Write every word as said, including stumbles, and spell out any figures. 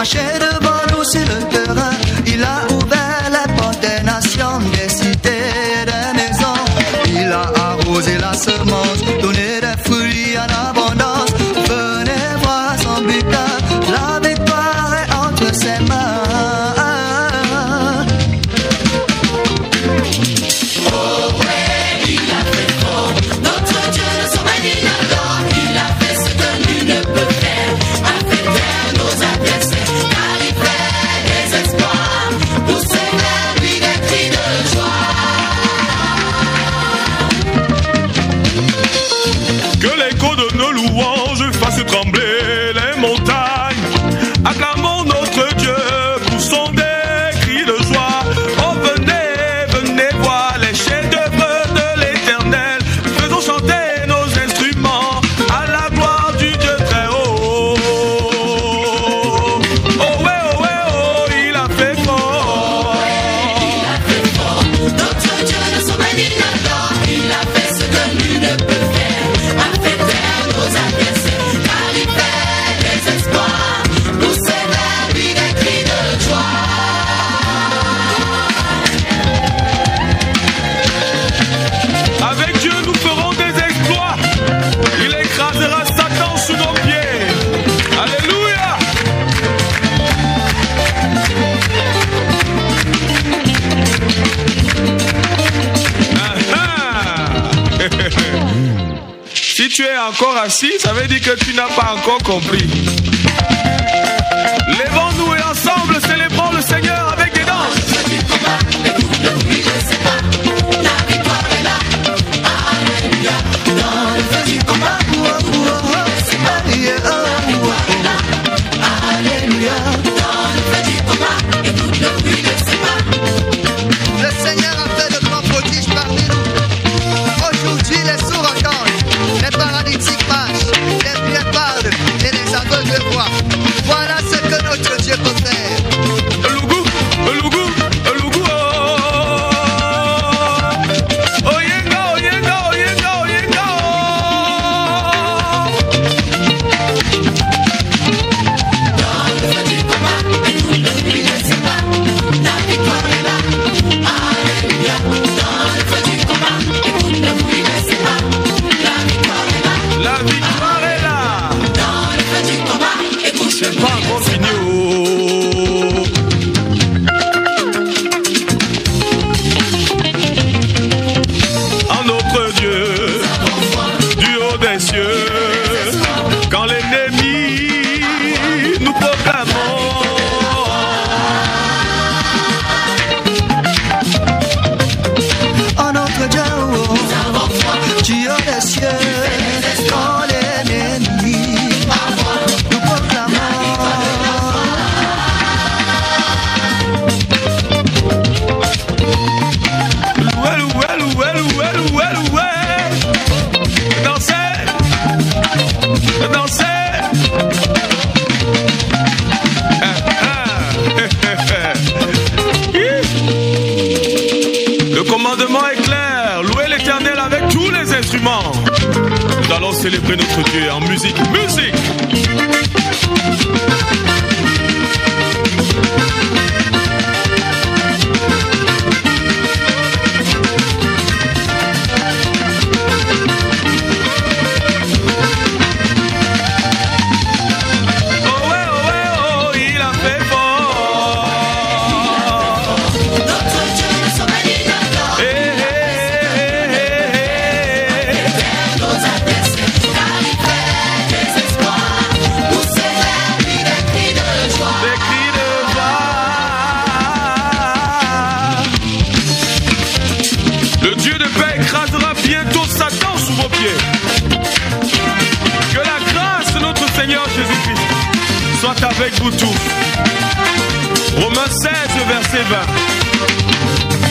marchait devant nous sur le terrain. Il a ouvert les portes des nations, des cités et des maisons. Il a arrosé la semence, donné des fruits en abondance. Venez voir son butin, la victoire est entre ses mains. Fasse trembler les montagnes, acclamons notre Dieu pour son des cris de joie. Oh venez, venez voir les chefs-d'œuvre de l'Éternel. Faisons chanter nos instruments à la gloire du Dieu très haut. Oh ouais, oh ouais, oh, il a fait fort. Oh ouais, il a fait fort. Notre Dieu ne sommeille ni n'adore. Il a fait ce que nul ne peut faire. A fait taire nos adversaires. Avec Dieu, nous ferons des exploits. Il écrasera Satan sous nos pieds. Alléluia. Ah, ah. Si tu es encore assis, ça veut dire que tu n'as pas encore compris. Lèvons-nous et ensemble célébrons le Seigneur avec des danses. Le Seigneur a fait de grands prodiges parmi nous. Aujourd'hui, les sourds entendent, les paralytiques marchent, les pieds parlent et les aveugles voient. Voilà ce que notre Dieu peut faire. Le goût, le goût, le goût. Oh yenga, oh yenga, oh yenga, oh yenga. Dans le feu du combat, écoute le bruit de ses pas. La victoire est là. Alléluia. Dans le feu du combat, écoute le bruit de ses pas. La victoire est là. La victoire est là. Dans le feu du combat, écoute le C'est pas encore fini. En notre Dieu, du haut des cieux, quand l'ennemi nous proclamons. En notre Dieu, oh, Dieu des cieux, quand l'ennemi nous proclamons. Loué, loué, loué, loué, loué, loué. Dansez, dansez. Ah, ah. Le commandement est clair. Louez l'Éternel avec tous les instruments. Nous allons célébrer notre Dieu en musique. Musique. Oh ouais, oh ouais, oh, il a fait fort. Notre Dieu ne sommeille ni n'adore. Eh, eh, eh, eh, eh. Nos adversaires, car il fait des exploits. Pour célébrer des cris de joie. Des cris de joie. Le Dieu de paix écrasera bientôt Satan sous vos pieds. Que la grâce de notre Seigneur Jésus-Christ soit avec vous tous. Romains seize, verset vingt.